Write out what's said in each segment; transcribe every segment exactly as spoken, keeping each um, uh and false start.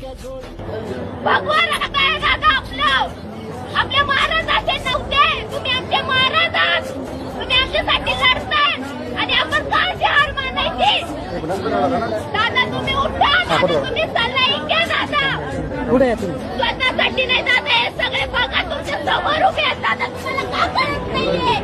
भगवान काय दादा आपलं आपल्या महाराज असे नव्हते, तुम्ही आमचे महाराज आहात, तुम्ही आमच्यासाठी लढताय आणि आपण काळजी हार मानायची. दादा तुम्ही उठा, दादा तुम्ही सल्ला घ्या, दादा पुढे तुम्ही स्वतःसाठी नाही दादा, हे सगळे बघा तुमच्या समोर उभे आहेत. दादा तुम्हाला का करत नाहीये?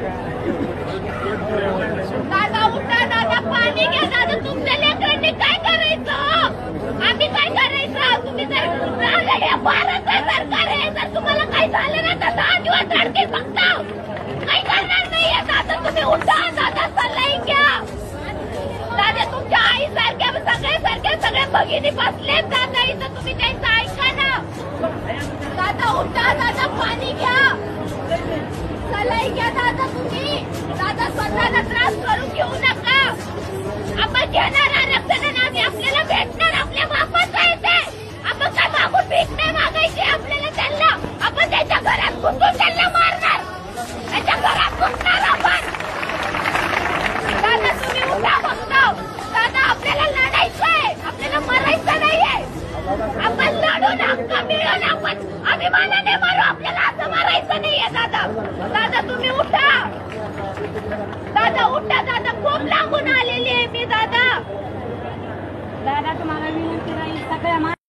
दादा उठा, दादा पाणी घ्या, दादा तुमच्या लेकरांनी काय करायचं, आम्ही काय करायचं? तुम्ही जर भारत सरकार आहे, जर तुम्हाला काही झालं ना तर दहा दिवस अडके फक्त काही करणार नाहीये. दादा तुम्ही उठा, दादा सल्ला घ्या. दादा तुमच्या आई सारख्या सगळे सारखे सगळे भगिनी बसलेत दादा इथं, तुम्ही त्यांचं ऐका ना. दादा उठा, दादा पाणी घ्या, सल्ला घ्या दादा तुम्ही. दादा स्वतःला त्रास करून घेऊ नका, आपण घेणार आरक्षण आम्ही, आपल्याला भेटणार, आपल्या मापाचं आहे ते. आपण काय मागून भीक नाही मागायची आपल्याला त्यांना, आपण त्यांच्या घरात घुसून त्यांना मारणार, त्यांच्या घरात घुसणार आपण. दादा तुम्ही उठा फक्त, दादा आपल्याला लढायचंय, आपल्याला मरायचं नाहीये. आपण लढून हक्क मिळून आपण अभिमानाने मारू, आपल्याला असं मारायचं नाहीये. दादा दादा तुम्ही उठा, दादा उठा, दादा खूप लांबून आलेली आहे मी. दादा दादा तुम्हाला विनंती राहील सगळ्या